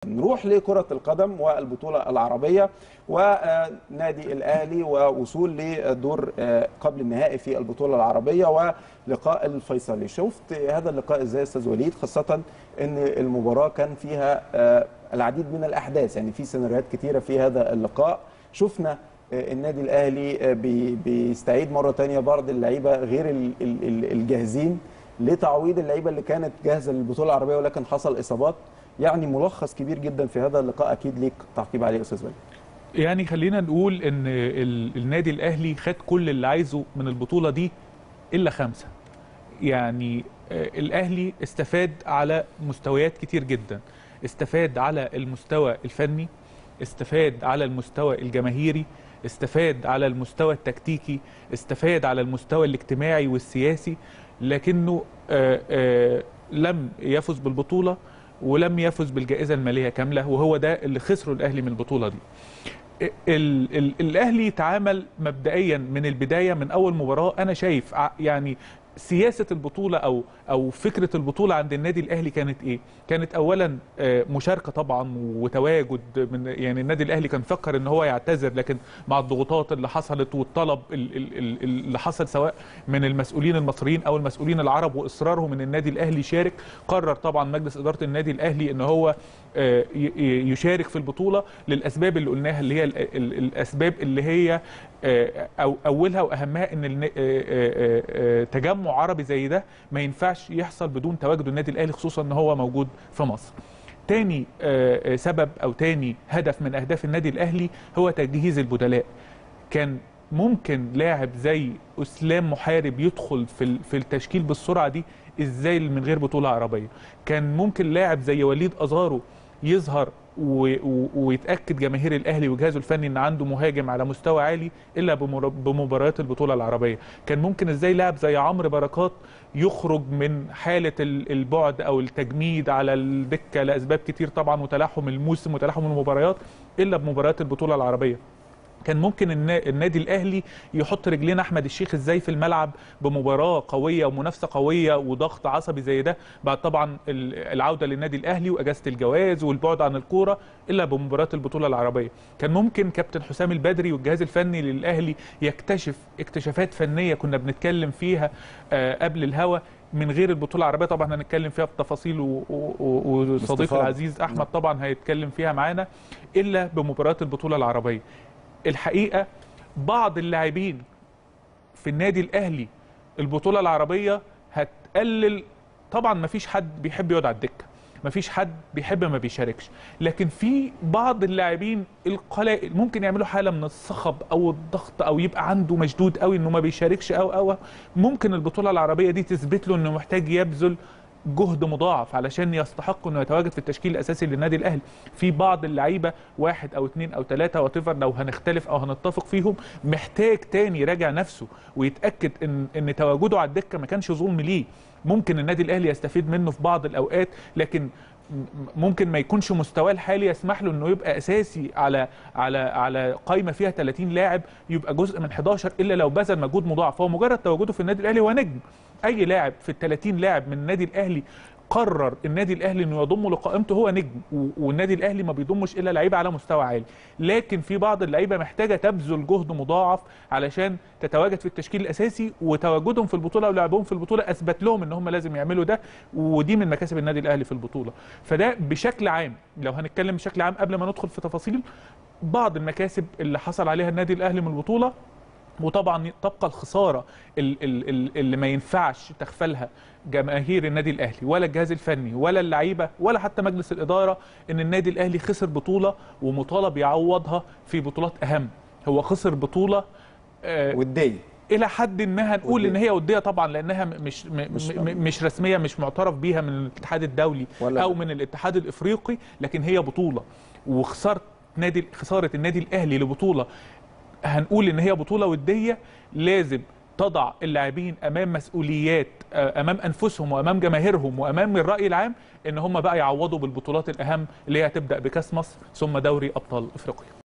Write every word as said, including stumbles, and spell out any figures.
نروح لكرة القدم والبطولة العربية ونادي الأهلي ووصول لدور قبل النهائي في البطولة العربية ولقاء الفيصلي. شفت هذا اللقاء ازاي يا استاذ وليد، خاصة ان المباراة كان فيها العديد من الأحداث، يعني في سيناريوهات كتيرة في هذا اللقاء. شفنا النادي الأهلي بيستعيد مرة تانية بعض اللعيبة غير الجاهزين لتعويض اللعيبة اللي كانت جاهزة للبطولة العربية ولكن حصل إصابات. يعني ملخص كبير جدا في هذا اللقاء، اكيد ليك تعقيب عليه استاذ وليد. يعني خلينا نقول ان النادي الاهلي خد كل اللي عايزه من البطوله دي الا خمسه. يعني الاهلي استفاد على مستويات كتير جدا، استفاد على المستوى الفني، استفاد على المستوى الجماهيري، استفاد على المستوى التكتيكي، استفاد على المستوى الاجتماعي والسياسي، لكنه آآ آآ لم يفز بالبطوله ولم يفز بالجائزة المالية كاملة، وهو ده اللي خسره الأهلي من البطولة دي. ال ال الأهلي تعامل مبدئيا من البداية من أول مباراة. أنا شايف يعني سياسة البطولة أو أو فكرة البطولة عند النادي الأهلي كانت إيه؟ كانت أولا مشاركة طبعا وتواجد من يعني النادي الأهلي كان فكر إن هو يعتذر، لكن مع الضغوطات اللي حصلت والطلب اللي حصل سواء من المسؤولين المصريين أو المسؤولين العرب وإصرارهم إن النادي الأهلي يشارك، قرر طبعا مجلس إدارة النادي الأهلي إن هو يشارك في البطولة للأسباب اللي قلناها، اللي هي الأسباب اللي هي أو أولها وأهمها إن تجمع عربي زي ده ما ينفعش يحصل بدون تواجد النادي الأهلي، خصوصا إن هو موجود في مصر. تاني سبب أو تاني هدف من أهداف النادي الأهلي هو تجهيز البدلاء. كان ممكن لاعب زي أسلام محارب يدخل في في التشكيل بالسرعة دي إزاي من غير بطولة عربية؟ كان ممكن لاعب زي وليد أزارو يظهر ويتاكد جماهير الاهلي وجهازه الفني ان عنده مهاجم على مستوى عالي الا بمباريات البطوله العربيه. كان ممكن ازاي لاعب زي عمرو بركات يخرج من حاله البعد او التجميد على الدكه لاسباب كتير طبعا وتلاحم الموسم وتلاحم المباريات الا بمباريات البطوله العربيه. كان ممكن النادي الاهلي يحط رجلين احمد الشيخ ازاي في الملعب بمباراه قويه ومنافسه قويه وضغط عصبي زي ده، بعد طبعا العوده للنادي الاهلي واجازه الجواز والبعد عن الكوره الا بمباراه البطوله العربيه. كان ممكن كابتن حسام البدري والجهاز الفني للاهلي يكتشف اكتشافات فنيه كنا بنتكلم فيها قبل الهوا من غير البطوله العربيه، طبعا هنتكلم فيها بتفاصيل وصديقي العزيز احمد طبعا هيتكلم فيها معانا، الا بمباراه البطوله العربيه. الحقيقه بعض اللاعبين في النادي الاهلي البطوله العربيه هتقلل، طبعا ما فيش حد بيحب يقعد على الدكه، ما فيش حد بيحب ما بيشاركش، لكن في بعض اللاعبين القلائل ممكن يعملوا حاله من الصخب او الضغط او يبقى عنده مشدود قوي انه ما بيشاركش او او ممكن البطوله العربيه دي تثبت له انه محتاج يبذل جهد مضاعف علشان يستحق انه يتواجد في التشكيل الاساسي للنادي الاهلي. في بعض اللعيبه واحد او اثنين او ثلاثه واتيفر لو هنختلف او هنتفق فيهم محتاج تاني يراجع نفسه ويتاكد ان ان تواجده على الدكه ما كانش ظلم ليه. ممكن النادي الاهلي يستفيد منه في بعض الاوقات، لكن ممكن ما يكونش مستواه الحالي يسمح له انه يبقى اساسي على على على قائمه فيها ثلاثين لاعب، يبقى جزء من حداشر الا لو بذل مجهود مضاعف. هو مجرد تواجده في النادي الاهلي هو نجم. اي لاعب في ال ثلاثين لاعب من النادي الاهلي قرر النادي الاهلي انه يضمه لقائمته هو نجم، والنادي الاهلي ما بيضمش الا لعيبه على مستوى عالي، لكن في بعض اللعيبه محتاجه تبذل جهد مضاعف علشان تتواجد في التشكيل الاساسي، وتواجدهم في البطوله ولعبهم في البطوله اثبت لهم ان هم لازم يعملوا ده، ودي من مكاسب النادي الاهلي في البطوله. فده بشكل عام لو هنتكلم بشكل عام قبل ما ندخل في تفاصيل بعض المكاسب اللي حصل عليها النادي الاهلي من البطوله. وطبعا تبقى الخساره اللي ما ينفعش تغفلها جماهير النادي الاهلي ولا الجهاز الفني ولا اللعيبه ولا حتى مجلس الاداره، ان النادي الاهلي خسر بطوله ومطالب يعوضها في بطولات اهم. هو خسر بطوله آه وديه الى حد ما، هنقول ودية. ان هي وديه طبعا لانها مش مش, مش رسميه، مش معترف بيها من الاتحاد الدولي او من الاتحاد الافريقي، لكن هي بطوله. وخساره نادي خساره النادي الاهلي لبطوله هنقول ان هي بطوله وديه لازم تضع اللاعبين امام مسؤوليات امام انفسهم وامام جماهيرهم وامام الراي العام ان هم بقى يعوضوا بالبطولات الاهم اللي هي هتبدا بكاس مصر ثم دوري ابطال افريقيا.